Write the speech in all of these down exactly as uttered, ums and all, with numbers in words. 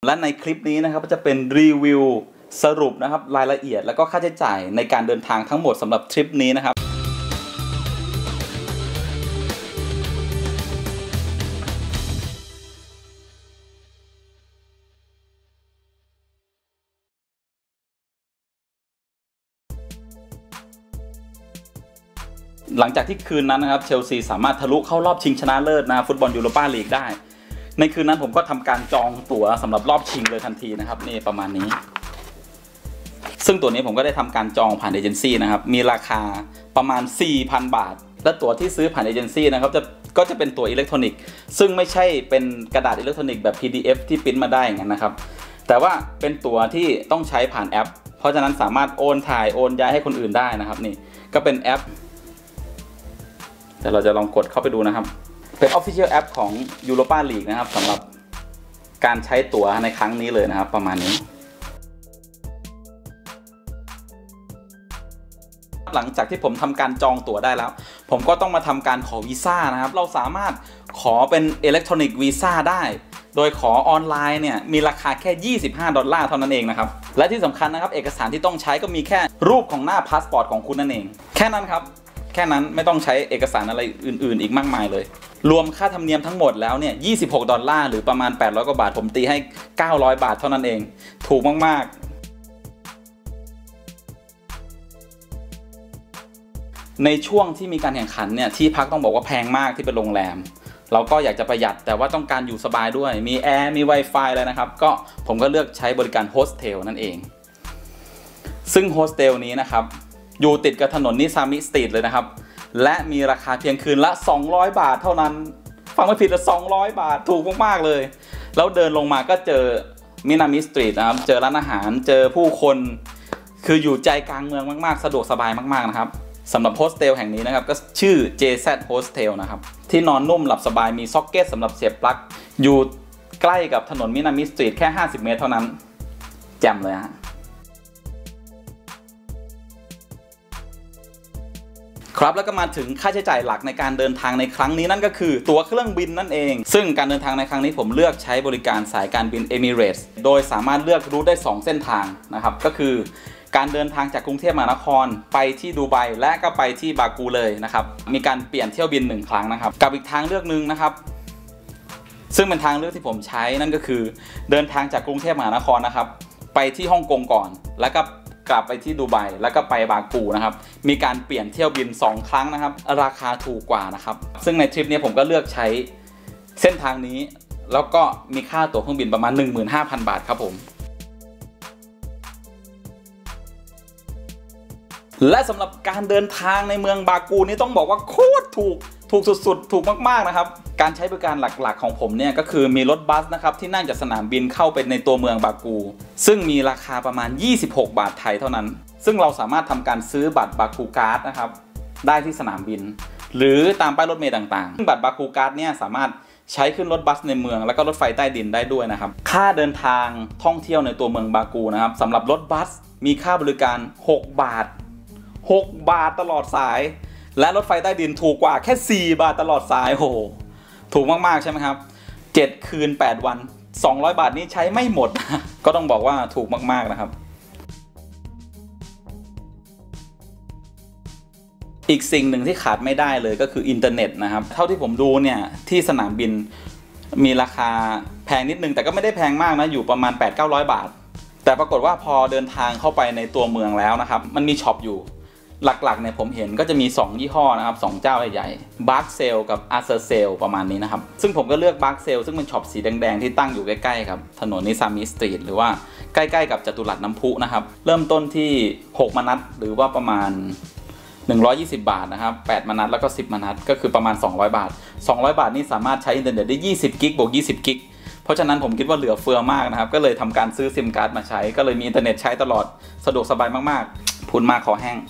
และในคลิปนี้นะครับจะเป็นรีวิวสรุปนะครับรายละเอียดแล้วก็ค่าใช้จ่ายในการเดินทางทั้งหมดสำหรับทริปนี้นะครับหลังจากที่คืนนั้นนะครับเชลซีสามารถทะลุเข้ารอบชิงชนะเลิศนะฟุตบอลยูโรปาลีกได้ในคืนนั้นผมก็ทำการจองตั๋วสำหรับรอบชิงเลยทันทีนะครับนี่ประมาณนี้ซึ่งตั๋วนี้ผมก็ได้ทำการจองผ่านเอเจนซี่นะครับมีราคาประมาณ สี่พัน บาทและตั๋วที่ซื้อผ่านเอเจนซี่นะครับจะก็จะเป็นตั๋วอิเล็กทรอนิกส์ซึ่งไม่ใช่เป็นกระดาษอิเล็กทรอนิกส์แบบ พี ดี เอฟ ที่พิมพ์มาได้อย่างนั้นนะครับแต่ว่าเป็นตั๋วที่ต้องใช้ผ่านแอปเพราะฉะนั้นสามารถโอนถ่ายโอนย้ายให้คนอื่นได้นะครับนี่ก็เป็นแอปแต่เราจะลองกดเข้าไปดูนะครับเป็น Official App ของ Europa League นะครับสำหรับการใช้ตั๋วในครั้งนี้เลยนะครับประมาณนี้หลังจากที่ผมทำการจองตั๋วได้แล้วผมก็ต้องมาทำการขอวีซ่านะครับเราสามารถขอเป็นอิเล็กทรอนิกส์วีซ่าได้โดยขอออนไลน์เนี่ยมีราคาแค่ยี่สิบห้าดอลลาร์เท่านั้นเองนะครับและที่สำคัญนะครับเอกสารที่ต้องใช้ก็มีแค่รูปของหน้าพาสปอร์ตของคุณนั่นเองแค่นั้นครับแค่นั้นไม่ต้องใช้เอกสารอะไรอื่นๆอีกมากมายเลยรวมค่าธรรมเนียมทั้งหมดแล้วเนี่ยยี่สิบหกดอลลาร์หรือประมาณแปดร้อยกว่าบาทผมตีให้เก้าร้อยบาทเท่านั้นเองถูกมากๆในช่วงที่มีการแข่งขันเนี่ยที่พักต้องบอกว่าแพงมากที่เป็นโรงแรมเราก็อยากจะประหยัดแต่ว่าต้องการอยู่สบายด้วยมีแอร์มี Wi-Fi เลยนะครับก็ผมก็เลือกใช้บริการโฮสเทลนั่นเองซึ่งโฮสเทลนี้นะครับอยู่ติดกับถนนนิซามิสตรีทเลยนะครับและมีราคาเพียงคืนละสองร้อยบาทเท่านั้นฟังไม่ผิดละสองร้อยบาทถูกมากๆเลยแล้วเดินลงมาก็เจอมินามิสตรีทนะครับเจอร้านอาหารเจอผู้คนคืออยู่ใจกลางเมืองมากๆสะดวกสบายมากๆนะครับสำหรับโฮสเทลแห่งนี้นะครับก็ชื่อ เจ แซด Hostel นะครับที่นอนนุ่มหลับสบายมีซ็อกเก็ตสำหรับเสียบปลั๊กอยู่ใกล้กับถนนมินามิสตรีทแค่ห้าสิบเมตรเท่านั้นแจ่มเลยฮะครับแล้วก็มาถึงค่าใช้จ่ายหลักในการเดินทางในครั้งนี้นั่นก็คือตั๋วเครื่องบินนั่นเองซึ่งการเดินทางในครั้งนี้ผมเลือกใช้บริการสายการบิน Emirates โดยสามารถเลือกรูทได้สองเส้นทางนะครับก็คือการเดินทางจากกรุงเทพมหานครไปที่ดูไบและก็ไปที่บากูเลยนะครับมีการเปลี่ยนเที่ยวบินหนึ่งครั้งนะครับกับอีกทางเลือกหนึ่งนะครับซึ่งเป็นทางเลือกที่ผมใช้นั่นก็คือเดินทางจากกรุงเทพมหานครนะครับไปที่ฮ่องกงก่อนแล้วก็กลับไปที่ดูไบแล้วก็ไปบากูนะครับมีการเปลี่ยนเที่ยวบินสองครั้งนะครับราคาถูกกว่านะครับซึ่งในทริปนี้ผมก็เลือกใช้เส้นทางนี้แล้วก็มีค่าตั๋วเครื่องบินประมาณ หนึ่งหมื่นห้าพัน บาทครับผมและสำหรับการเดินทางในเมืองบากูนี่ต้องบอกว่าโคตรถูกถูกสุดๆถูกมากๆนะครับการใช้บริการหลักๆของผมเนี่ยก็คือมีรถบัสนะครับที่นั่งจากสนามบินเข้าไปในตัวเมืองบากูซึ่งมีราคาประมาณยี่สิบหกบาทไทยเท่านั้นซึ่งเราสามารถทำการซื้อบัตรบากูการ์ดนะครับได้ที่สนามบินหรือตามป้ายรถเมล์ต่างๆซึ่งบัตรบากูการ์ดเนี่ยสามารถใช้ขึ้นรถบัสในเมืองแล้วก็รถไฟใต้ดินได้ด้วยนะครับค่าเดินทางท่องเที่ยวในตัวเมืองบากูนะครับสำหรับรถบัสมีค่าบริการหกบาทหกบาทตลอดสายและรถไฟใต้ดินถูกกว่าแค่สี่บาทตลอดสายโหถูกมากๆใช่ไหมครับเจ็ดคืนแปดวันสองร้อยบาทนี้ใช้ไม่หมดก็ต้องบอกว่าถูกมากๆนะครับอีกสิ่งหนึ่งที่ขาดไม่ได้เลยก็คืออินเทอร์เน็ตนะครับเท่าที่ผมดูเนี่ยที่สนามบินมีราคาแพงนิดนึงแต่ก็ไม่ได้แพงมากนะอยู่ประมาณ แปดถึงเก้าร้อย บาทแต่ปรากฏว่าพอเดินทางเข้าไปในตัวเมืองแล้วนะครับมันมีช็อปอยู่หลักๆเนี่ยผมเห็นก็จะมีสองยี่ห้อนะครับสองเจ้าใหญ่ๆ Bark Sale กับ Acer Sale ประมาณนี้นะครับซึ่งผมก็เลือก Bark Sale ซึ่งเป็นช็อปสีแดงๆที่ตั้งอยู่ใกล้ๆกับถนนนิซามิสตรีทหรือว่าใกล้ๆกับจตุรัสน้ำพุนะครับเริ่มต้นที่หกมนัดหรือว่าประมาณหนึ่งร้อยยี่สิบบาทนะครับแปดมนัดแล้วก็สิบมนัดก็คือประมาณสองร้อยบาทสองร้อยบาทนี่สามารถใช้อินเทอร์เน็ตได้ยี่สิบกิกบวกยี่สิบกิกเพราะฉะนั้นผมคิดว่าเหลือเฟือมากนะครับก็เลยทำการซื้อซิมการ์ดมาใช้ก็เลยมีอินเทอร์เน็ตใช้ตลอดสะดวกสบายมากๆพูดมากขอแห้ง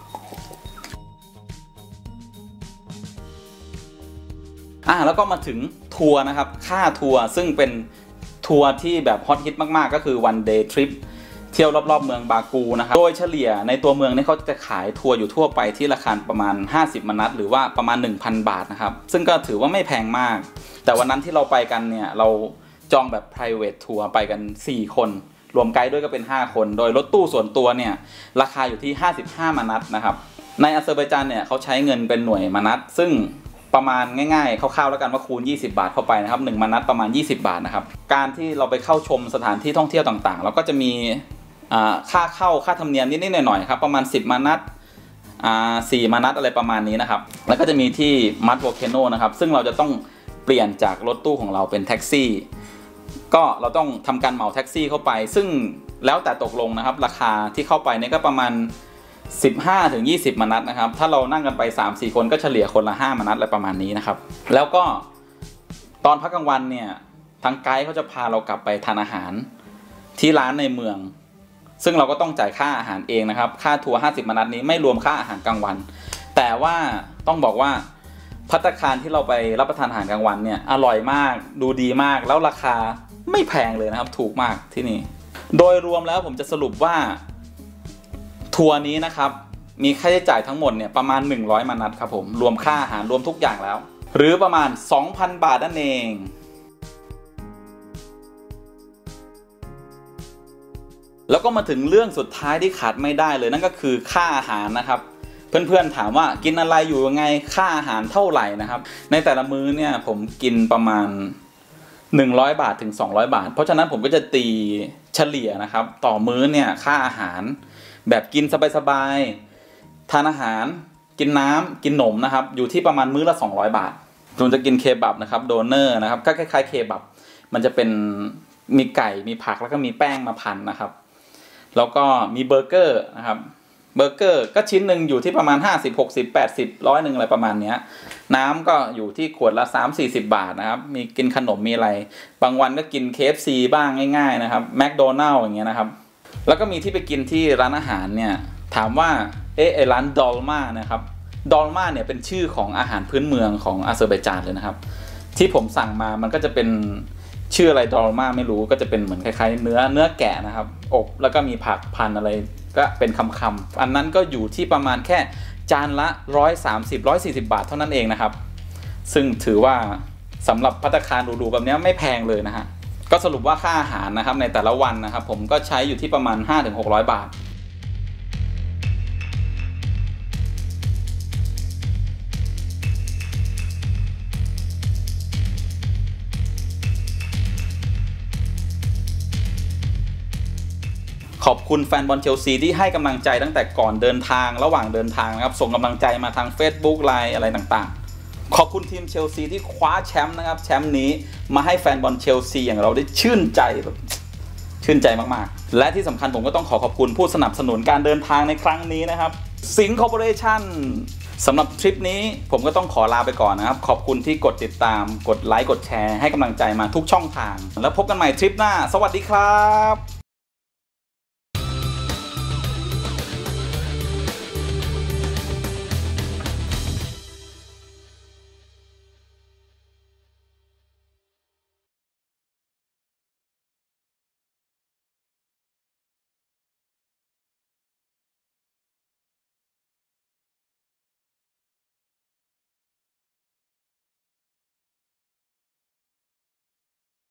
อ่าแล้วก็มาถึงทัวร์นะครับค่าทัวร์ซึ่งเป็นทัวร์ที่แบบฮอตฮิตมากๆก็คือ one day trip เที่ยวรอบๆเมืองบากูนะครับโดยเฉลี่ยในตัวเมืองนี่เขาจะขายทัวร์อยู่ทั่วไปที่ราคาประมาณห้าสิบมนัดหรือว่าประมาณ หนึ่งพัน บาทนะครับซึ่งก็ถือว่าไม่แพงมากแต่วันนั้นที่เราไปกันเนี่ยเราจองแบบ private tour ไปกันสี่คนรวมไกด์ด้วยก็เป็นห้าคนโดยรถตู้ส่วนตัวเนี่ยราคาอยู่ที่ห้าสิบห้ามานัตนะครับในอาเซอร์ไบจานเนี่ยเขาใช้เงินเป็นหน่วยมานัตซึ่งประมาณง่ายๆคร่าวๆแล้วกันว่าคูณยี่สิบบาทเข้าไปนะครับหนึ่งมานัตประมาณยี่สิบบาทนะครับการที่เราไปเข้าชมสถานที่ท่องเที่ยวต่างๆเราก็จะมีค่าเข้าค่าธรรมเนียมนิดๆหน่อยๆครับประมาณสิบมานัตสี่มานัตอะไรประมาณนี้นะครับแล้วก็จะมีที่มัดโวลเคโนนะครับซึ่งเราจะต้องเปลี่ยนจากรถตู้ของเราเป็นแท็กซี่ก็เราต้องทำการเหมาแท็กซี่เข้าไปซึ่งแล้วแต่ตกลงนะครับราคาที่เข้าไปเนี่ยก็ประมาณสิบห้าถึงยี่สิบมานัตนะครับถ้าเรานั่งกันไป สามสี่ คนก็เฉลี่ยคนละห้ามานัตอะไรประมาณนี้นะครับแล้วก็ตอนพักกลางวันเนี่ยทางไกด์เขาจะพาเรากลับไปทานอาหารที่ร้านในเมืองซึ่งเราก็ต้องจ่ายค่าอาหารเองนะครับค่าทัวร์ห้าสิบมานัตนี้ไม่รวมค่าอาหารกลางวันแต่ว่าต้องบอกว่าภัตตาคารที่เราไปรับประทานอาหารกลางวันเนี่ยอร่อยมากดูดีมากแล้วราคาไม่แพงเลยนะครับถูกมากที่นี่โดยรวมแล้วผมจะสรุปว่าทัวร์นี้นะครับมีค่าใช้จ่ายทั้งหมดเนี่ยประมาณหนึ่งร้อยมานัตครับผมรวมค่าอาหารรวมทุกอย่างแล้วหรือประมาณ สองพัน บาทนั่นเองแล้วก็มาถึงเรื่องสุดท้ายที่ขาดไม่ได้เลยนั่นก็คือค่าอาหารนะครับเพื่อนๆถามว่ากินอะไรอยู่ยังไงค่าอาหารเท่าไหร่นะครับในแต่ละมื้อเนี่ยผมกินประมาณหนึ่งร้อยบาทถึงสองร้อยบาทเพราะฉะนั้นผมก็จะตีเฉลี่ยนะครับต่อมื้อเนี่ยค่าอาหารแบบกินสบายๆทานอาหารกินน้ำกินนมนะครับอยู่ที่ประมาณมื้อละสองร้อยบาทผมจะกินเคบับนะครับโดเนอร์นะครับก็คล้ายๆเคบับมันจะเป็นมีไก่มีผักแล้วก็มีแป้งมาพันนะครับแล้วก็มีเบอร์เกอร์นะครับเบอร์เกอร์ก็ชิ้นหนึ่งอยู่ที่ประมาณห้าสิบ หกสิบ แปดสิบ ร้อยหนึ่งอะไรประมาณนี้น้ำก็อยู่ที่ขวดละ สามสี่สิบ บาทนะครับมีกินขนมมีอะไรบางวันก็กิน เค เอฟ ซี บ้างง่ายๆนะครับแมคโดนัลด์อย่างเงี้ยนะครับแล้วก็มีที่ไปกินที่ร้านอาหารเนี่ยถามว่าเอ๊ะไอร้านดอลมานะครับดอลมาเนี่ยเป็นชื่อของอาหารพื้นเมืองของอาเซอร์ไบจานเลยนะครับที่ผมสั่งมามันก็จะเป็นชื่ออะไรดอลมาไม่รู้ก็จะเป็นเหมือนคล้ายๆเนื้อเนื้อแกะนะครับอบแล้วก็มีผักพันอะไรก็เป็นคำๆอันนั้นก็อยู่ที่ประมาณแค่จานละหนึ่งร้อยสามสิบ หนึ่งร้อยสี่สิบบาทเท่านั้นเองนะครับซึ่งถือว่าสำหรับภัตตาคารหรูๆแบบนี้ไม่แพงเลยนะฮะก็สรุปว่าค่าอาหารนะครับในแต่ละวันนะครับผมก็ใช้อยู่ที่ประมาณ ห้าถึงหกร้อย บาทขอบคุณแฟนบอลเชลซีที่ให้กำลังใจตั้งแต่ก่อนเดินทางระหว่างเดินทางนะครับส่งกำลังใจมาทาง Facebook ไลน์อะไรต่างๆขอบคุณทีมเชลซีที่คว้าแชมป์นะครับแชมป์นี้มาให้แฟนบอลเชลซีอย่างเราได้ชื่นใจแบบชื่นใจมากๆและที่สำคัญผมก็ต้องขอขอบคุณผู้สนับสนุนการเดินทางในครั้งนี้นะครับสิงห์คอร์ปอเรชั่นสำหรับทริปนี้ผมก็ต้องขอลาไปก่อนนะครับขอบคุณที่กดติดตามกดไลค์กดแชร์ให้กำลังใจมาทุกช่องทางแล้วพบกันใหม่ทริปหน้าสวัสดีครับ